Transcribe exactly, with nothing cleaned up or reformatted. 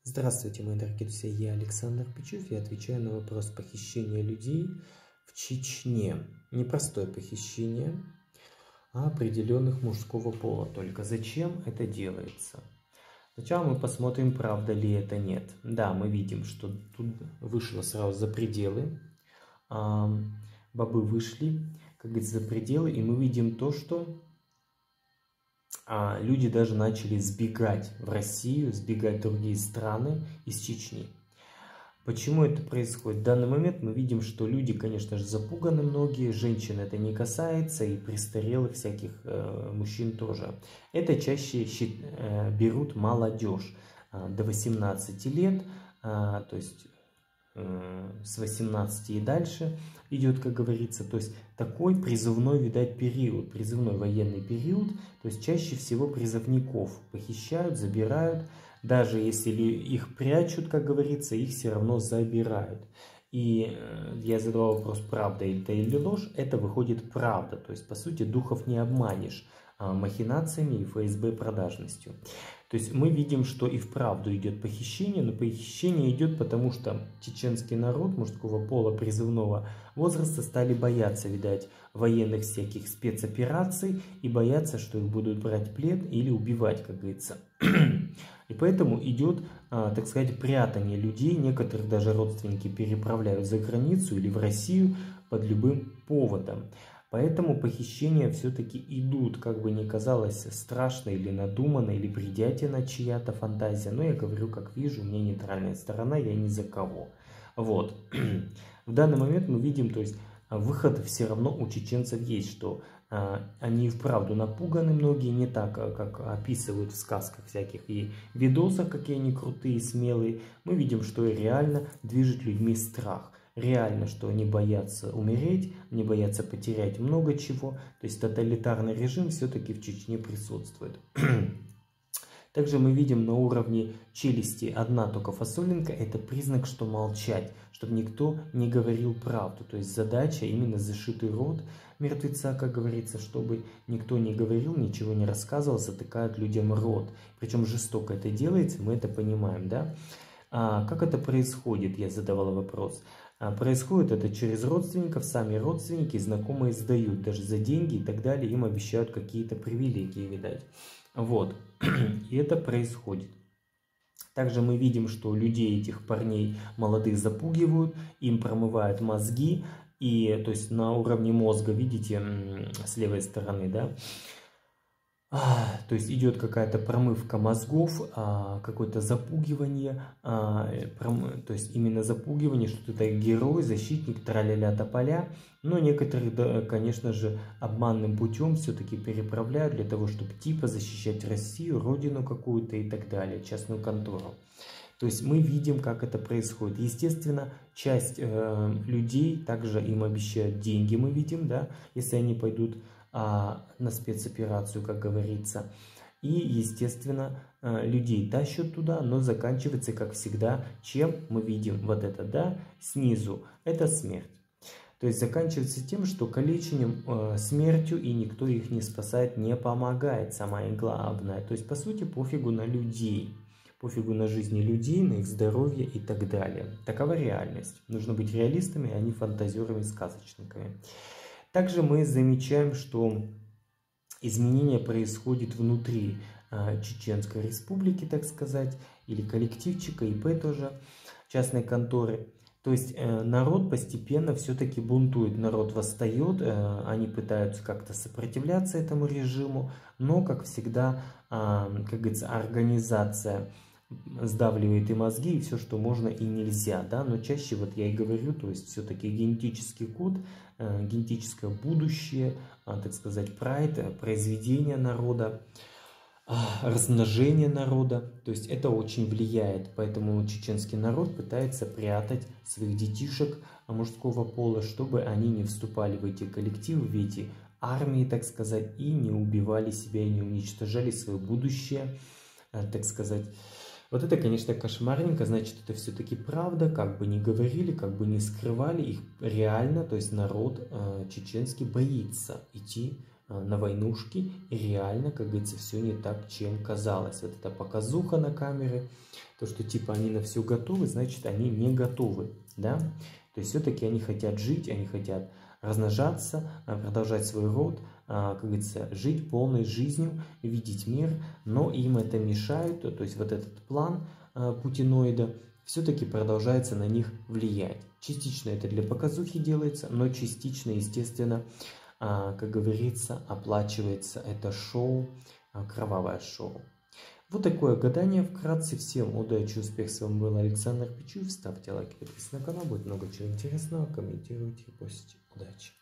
Здравствуйте, мои дорогие друзья, я Александр Пичув, я отвечаю на вопрос похищения людей в Чечне. Непростое похищение, а определенных мужского пола. Только зачем это делается? Сначала мы посмотрим, правда ли это нет. Да, мы видим, что тут вышло сразу за пределы. Бобы вышли, как говорится, за пределы, и мы видим то, что А люди даже начали сбегать в Россию, сбегать в другие страны из Чечни. Почему это происходит? В данный момент мы видим, что люди, конечно же, запуганы многие, женщин это не касается, и престарелых всяких э, мужчин тоже. Это чаще э, берут молодежь э, до восемнадцати лет, э, то есть э, с восемнадцати и дальше идет, как говорится, то есть такой призывной, видать, период, призывной военный период, то есть чаще всего призывников похищают, забирают, даже если их прячут, как говорится, их все равно забирают. И я задавал вопрос, правда это или ложь, это выходит правда, то есть по сути духов не обманешь махинациями и эф эс бэ продажностью. То есть мы видим, что и вправду идет похищение, но похищение идет потому, что чеченский народ мужского пола призывного возраста стали бояться, видать, военных всяких спецопераций и боятся, что их будут брать в плен или убивать, как говорится. И поэтому идет, так сказать, прятание людей, некоторых даже родственники переправляют за границу или в Россию под любым поводом. Поэтому похищения все-таки идут, как бы ни казалось страшно или надуманно, или бредятина чья-то фантазия. Но я говорю, как вижу, у меня нейтральная сторона, я ни за кого. Вот. В данный момент мы видим, то есть выход все равно у чеченцев есть, что а, они вправду напуганы многие, не так, как описывают в сказках всяких и видосах, какие они крутые, смелые. Мы видим, что реально движет людьми страх. Реально, что они боятся умереть, они боятся потерять много чего. То есть тоталитарный режим все-таки в Чечне присутствует. Также мы видим на уровне челюсти одна только фасолинка. Это признак, что молчать, чтобы никто не говорил правду. То есть задача именно зашитый рот мертвеца, как говорится, чтобы никто не говорил, ничего не рассказывал, затыкают людям рот. Причем жестоко это делается, мы это понимаем, да? А как это происходит, я задавала вопрос. Происходит это через родственников, сами родственники, знакомые сдают, даже за деньги и так далее, им обещают какие-то привилегии, видать. Вот, и это происходит. Также мы видим, что людей, этих парней молодых, запугивают, им промывают мозги, и то есть на уровне мозга, видите, с левой стороны, да, то есть идет какая-то промывка мозгов, какое-то запугивание, то есть именно запугивание, что ты герой, защитник, траля-ля тополя. Но некоторых, да, конечно же, обманным путем все-таки переправляют для того, чтобы типа защищать Россию, родину какую-то и так далее, частную контору. То есть мы видим, как это происходит. Естественно, часть э, людей также им обещают деньги, мы видим, да, если они пойдут а, на спецоперацию, как говорится. И, естественно, э, людей тащат туда, но заканчивается, как всегда, чем мы видим вот это, да, снизу, это смерть. То есть заканчивается тем, что калечением, э, смертью, и никто их не спасает, не помогает, самое главное. То есть, по сути, пофигу на людей. Пофигу на жизни людей, на их здоровье и так далее. Такова реальность. Нужно быть реалистами, а не фантазерами, сказочниками. Также мы замечаем, что изменение происходит внутри э, Чеченской республики, так сказать, или коллективчика, и пэ тоже, частной конторы. То есть э, народ постепенно все-таки бунтует, народ восстает, э, они пытаются как-то сопротивляться этому режиму, но, как всегда, э, как говорится, организация сдавливает и мозги, и все, что можно и нельзя, да, но чаще, вот я и говорю, то есть все-таки генетический код, э, генетическое будущее, э, так сказать, прайд, э, произведение народа, э, размножение народа, то есть это очень влияет, поэтому чеченский народ пытается прятать своих детишек мужского пола, чтобы они не вступали в эти коллективы, в эти армии, так сказать, и не убивали себя, и не уничтожали свое будущее, э, так сказать. Вот это, конечно, кошмарненько, значит, это все-таки правда, как бы ни говорили, как бы ни скрывали, их реально, то есть народ э, чеченский боится идти на войнушке, и реально, как говорится, все не так, чем казалось. Вот эта показуха на камеры, то, что типа они на все готовы, значит, они не готовы, да? То есть все-таки они хотят жить, они хотят размножаться, продолжать свой род, как говорится, жить полной жизнью, видеть мир, но им это мешает, то есть вот этот план путиноида все-таки продолжается на них влиять. Частично это для показухи делается, но частично, естественно, как говорится, оплачивается это шоу, кровавое шоу. Вот такое гадание вкратце. Всем удачи, успех. С вами был Александр Пичуев. Ставьте лайки, подписывайтесь на канал, будет много чего интересного. Комментируйте, постите. Удачи!